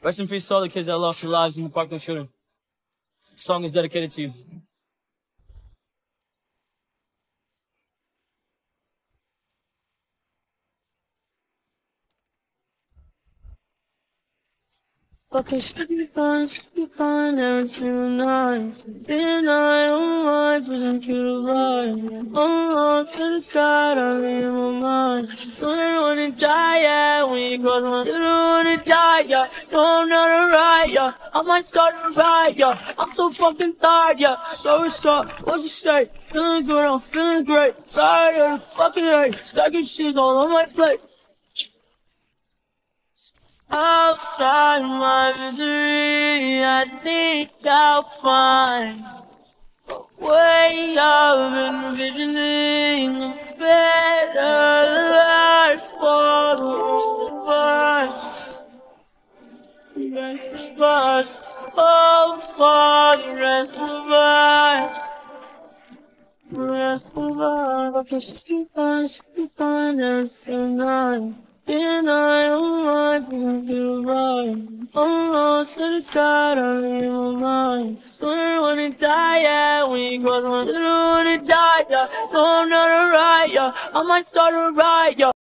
Rest in peace to all the kids that lost their lives in the Parkland shooting. This song is dedicated to you. Okay, should be fine every single night. Then I don't mind pushing you to vibe. Oh, to the God, I'm in my mind. So I don't wanna die, yeah. When you cross my, you don't wanna die, yeah. No, I'm not alright, yeah. I might start to ride, yeah. I'm so fucking tired, yeah. So what's up? What you say? Feeling good, I'm feeling great. Tired of the fucking hate. Stacking shit all on my plate. Outside my misery, I think I'll find a way of envisioning a better life for the rest of us, oh, for the rest of us, the rest of us. Okay, she find us tonight. Then I don't mind feeling you right. Oh, to the God, I'm in my mind. So I don't wanna die, yeah. When you cross my, you don't wanna die, yeah. No, I'm not alright, yeah. I might start to ride, yeah.